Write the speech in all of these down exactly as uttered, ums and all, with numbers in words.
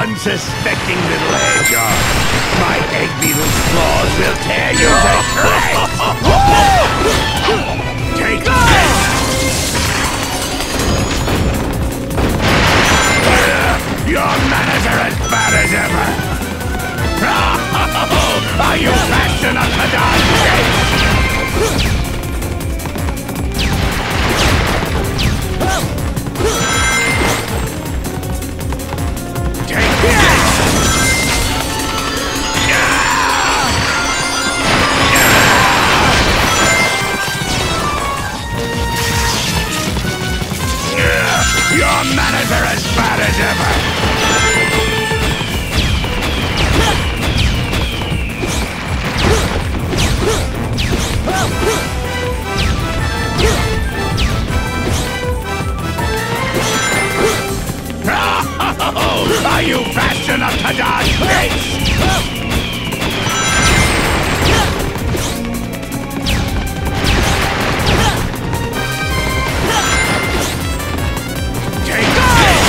unsuspecting little eggnog. My egg beetle's claws will tear you to shreds! Take this! Your manners are as bad as ever! Are you fast enough to dodge this? Take this! Your manners are as bad as ever! Are you fast enough to dodge this? Take this!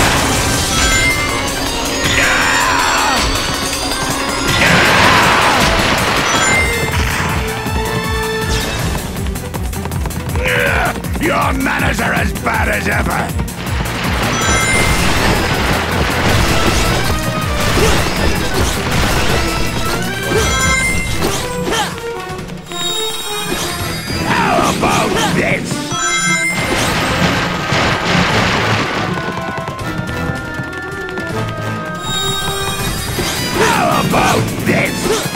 Your manners are as bad as ever! How about this? How about this?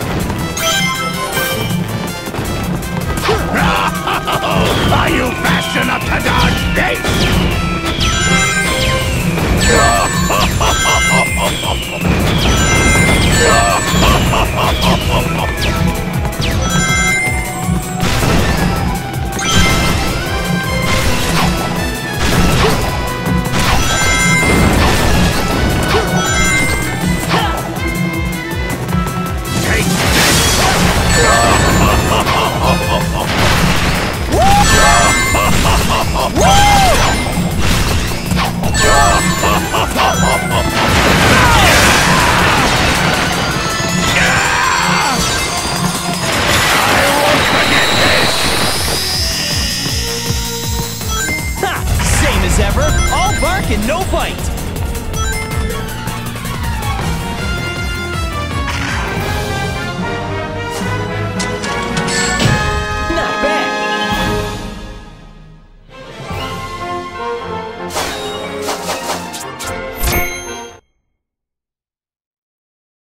Are you fast enough to dodge this? Woo!